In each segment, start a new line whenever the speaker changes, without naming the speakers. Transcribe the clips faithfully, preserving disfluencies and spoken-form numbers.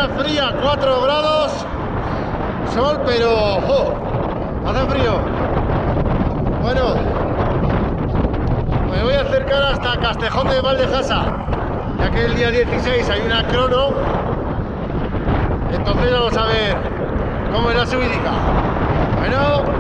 mañana fría, cuatro grados, sol, pero oh, hace frío. Bueno, me voy a acercar hasta Castejón de Valdejasa, ya que el día dieciséis hay una crono, entonces vamos a ver cómo es la subidica. Bueno.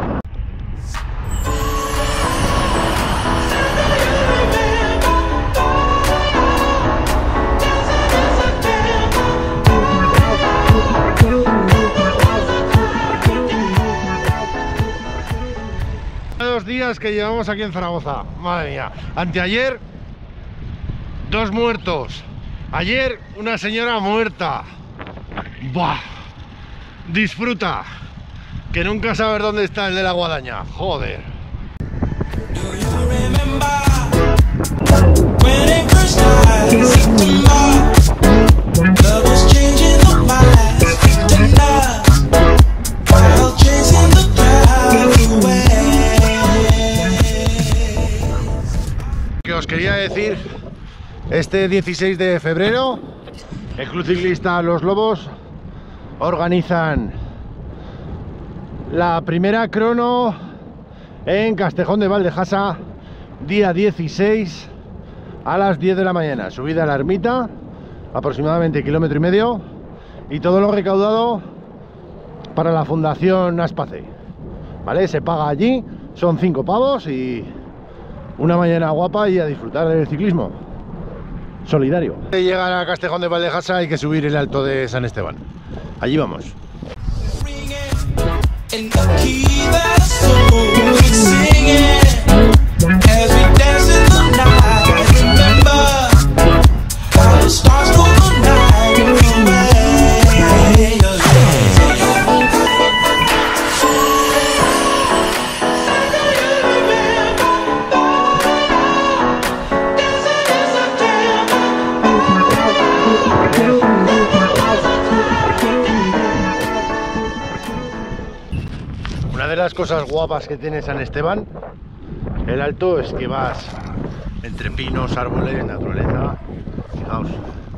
Dos días que llevamos aquí en Zaragoza, madre mía. Anteayer, dos muertos. Ayer, una señora muerta. Buah. Disfruta, que nunca sabes dónde está el de la guadaña. Joder. Que os quería decir, este dieciséis de febrero, el Club Ciclista Los Lobos organizan la primera crono en Castejón de Valdejasa, día dieciséis a las diez de la mañana. Subida a la ermita, aproximadamente kilómetro y medio, y todo lo recaudado para la Fundación Aspace. ¿Vale? Se paga allí, son cinco pavos y una mañana guapa y a disfrutar del ciclismo solidario. De llegar a Castejón de Valdejasa hay que subir el Alto de San Esteban. Allí vamos. Una de las cosas guapas que tiene San Esteban, el Alto, es que vas entre pinos, árboles, naturaleza. Fijaos.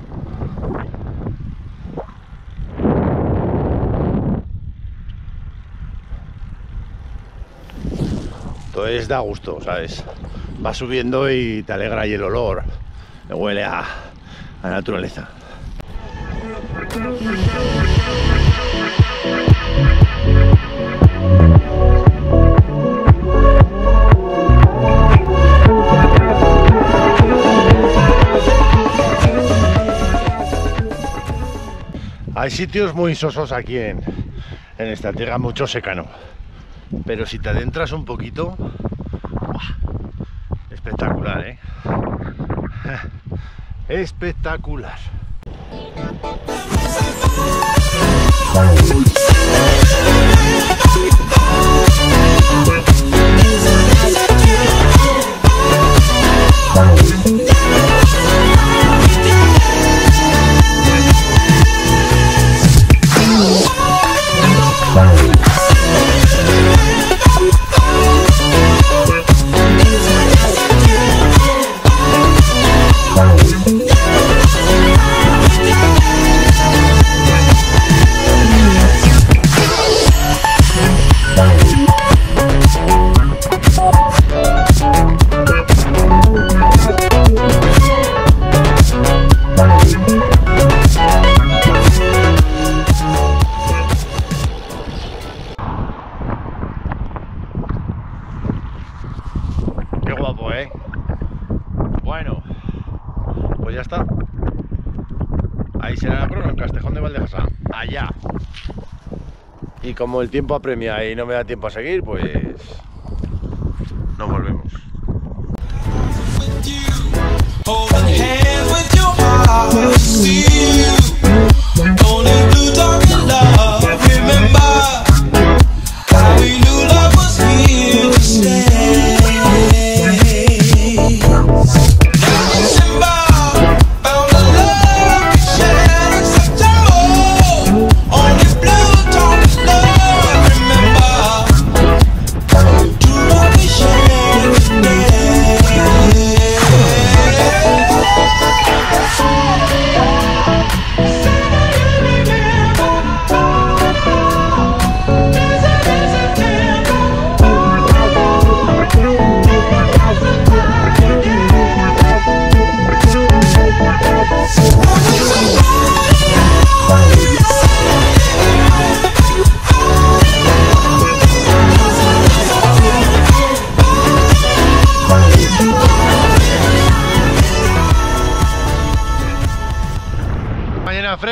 Entonces da gusto, ¿sabes? Vas subiendo y te alegra, y el olor me huele a, a naturaleza. Hay sitios muy sosos aquí en, en esta tierra, mucho secano, pero si te adentras un poquito, ¡buah! Espectacular, ¿eh? Espectacular. Qué guapo, ¿eh? Bueno, pues ya está. Ahí será la crono en Castejón de Valdejasa, allá. Y como el tiempo apremia y no me da tiempo a seguir, pues nos volvemos.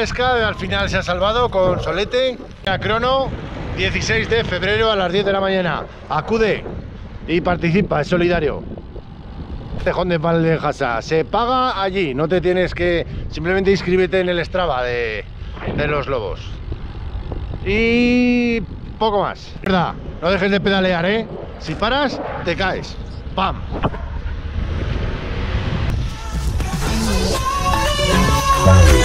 pesca al final se ha salvado con solete. A crono, dieciséis de febrero a las diez de la mañana. Acude y participa, es solidario. Castejón de Valdejasa, se paga allí, no te tienes que... Simplemente inscríbete en el Strava de, de los lobos. Y poco más. ¿Verdad? No dejes de pedalear, ¿eh? Si paras, te caes. ¡Pam!
Vale.